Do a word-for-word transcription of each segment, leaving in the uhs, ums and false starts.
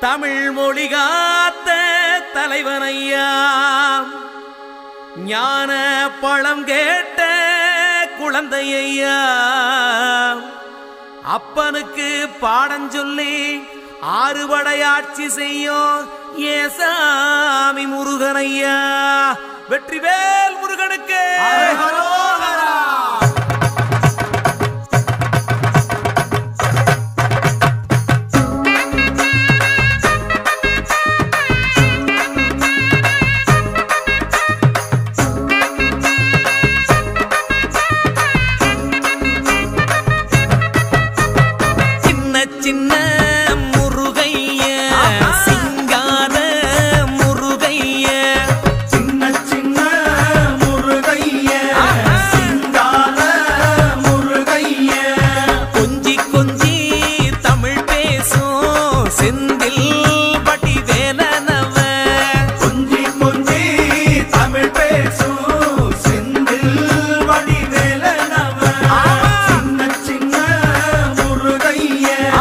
தமிழ் மொழி காத்த தலைவனையா ஞான பழம் கேட்ட குழந்தையா அப்பனுக்கு பாடம் சொல்லி ஆறுபடையாட்சி செய்யும் ஏசாமி முருகனையா வெற்றிவேல் முருகனுக்கு சின்ன முருகைய சிங்கார முருகைய சின்ன சின்ன முருகைய சிங்கார முருகைய கொஞ்சி கொஞ்சி தமிழ் பேசும் செந்தில் பட்டி வேலனவ கொஞ்சி கொஞ்சி தமிழ் பேசும் செந்தில் பட்டி வேலனவ சின்ன சின்ன முருகைய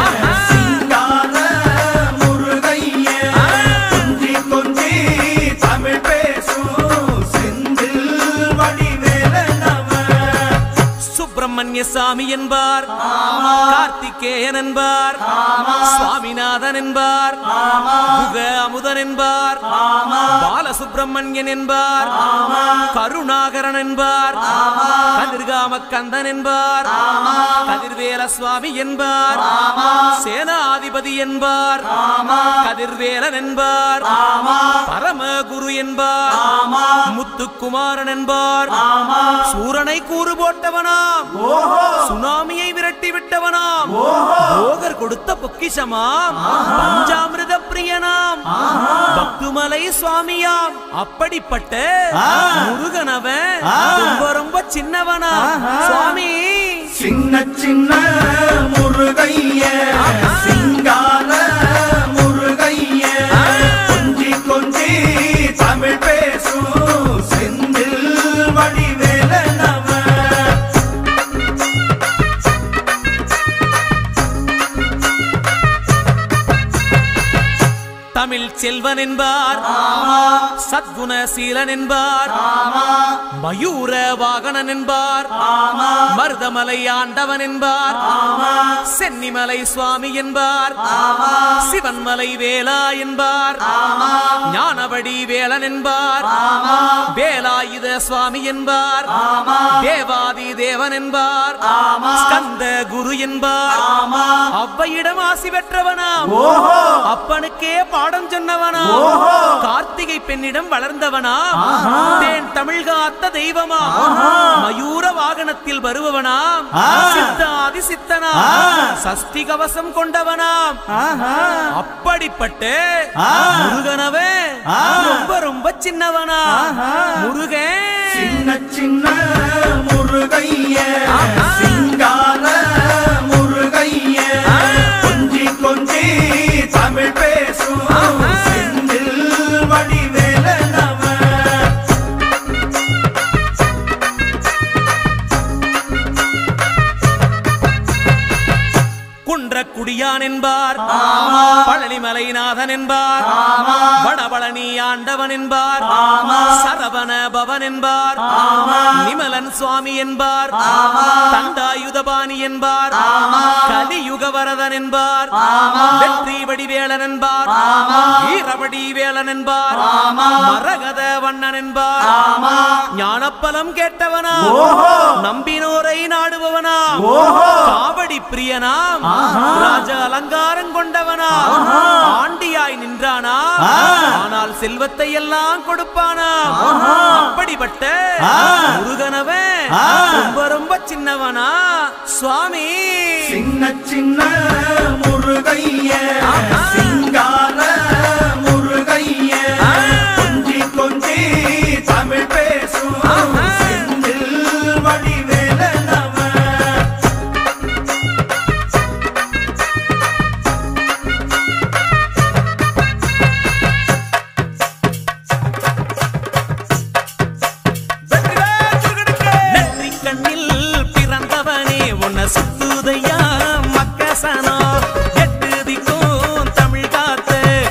சுப்பிரமணியசாமி என்பார் கார்த்திகேயன் என்பார் சுவாமிநாதன் என்பார் குக அமுதன் என்பார் பாலசுப்பிரமணியன் என்பார் கருணாகரன் என்பார் கதிர்காம கந்தன் என்பார் கதிர்வேல சுவாமி என்பார் சேனாதிபதி என்பார் கதிர்வேலன் என்பார் பரமகுரு என்பார் முத்துக்குமாரன் என்பார் சூரனை கூறு போட்டவனாம் சுனாமியை விரட்டி விட்டவனாம் போகர் கொடுத்த பொக்கிஷமாம் பஞ்சாமிர்த பிரியனாம் பக்துமலை சுவாமியாம் அப்படிப்பட்ட முருகனவன் ரொம்ப ரொம்ப சின்னவனா சுவாமி சின்ன சின்ன முருகைய சிங்கார முருகைய கொஞ்சி கொஞ்சி தமிழ் பேசும் செந்தில் வடிவேலனவ தமிழ் செல்வன் என்பார் சத்குணசீலன் என்பார் மயூர வாகனன் என்பார் மருதமலை ஆண்டவன் என்பார் சென்னிமலை சுவாமி என்பார் சிவன்மலை வேலா என்பார் ஞானவடி வேலன் என்பார் வேலாயுத சுவாமி என்பார் தேவாதி தேவன் என்பார் ஸ்கந்த குரு என்பார் அவ்வையிடம் ஆசி பெற்றவனாம் அப்பனுக்கே பாடம் சொன்னவனா கார்த்திகை பெண்ணிடம் வளர்ந்தவனா தேன் தமிழ் காத்த தெய்வமா மயூர வாகனத்தில் வருபவனாம் சித்தாதி சித்தனா சஷ்டி கவசம் கொண்டவனாம் அப்படிப்பட்ட முருகனவே ரொம்ப ரொம்ப சின்னவனா முருகன் சின்ன சின்ன முருகைய சிங்கார முருகைய கொஞ்சி கொஞ்சி தமிழ் பேசும் செந்தில் வடிவேலனவ குன்றக்குடியான் என்பார் பழனிமலைநாதன் என்பார் வடபழனி ஆண்டவன் என்பார் சரவண பவன் என்பார் நிமலன் சுவாமி என்பார் தண்டாயுதபாணி என்பார் கலியுக வரதன் என்பார் வெற்றி வடிவேலன் என்பார் வீரவடி வேலன் என்பார் மரகத வண்ணன் என்பார் ஞானப்பலம் கேட்டவனா நம்பினோரை நாடுபவனா காவடி பிரியனாம் ராஜ அலங்காரம் கொண்டவனா ஆண்டியாய் நின்றானா ஆனால் செல்வத்தை எல்லாம் கொடுப்பானா அப்படிப்பட்ட முருகனவன் ரொம்ப ரொம்ப சின்னவனா சுவாமி சின்ன சின்ன முருகைய சிங்கார முருகைய கொஞ்சி கொஞ்சி தமிழ் பேசும் செந்தில் வடிவேலனவ சுத்துதையா மக்கசனோ எட்டு திக்கும் தமிழ் காத்த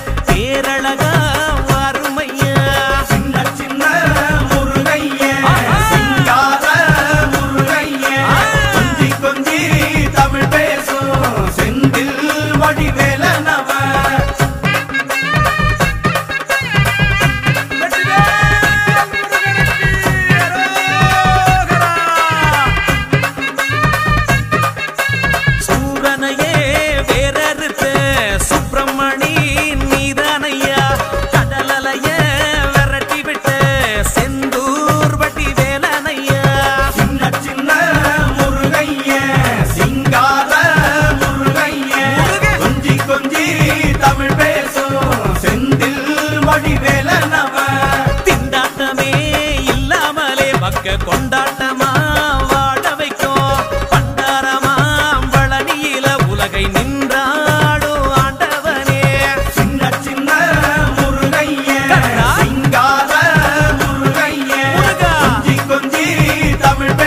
தமிழ்